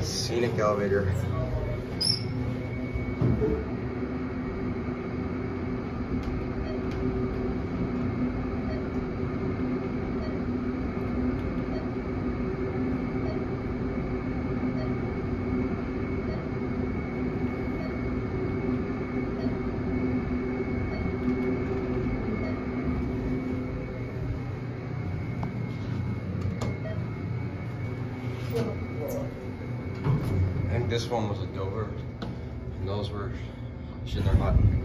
Scenic elevator. I think this one was a Dover, and those were, shit, they're hot.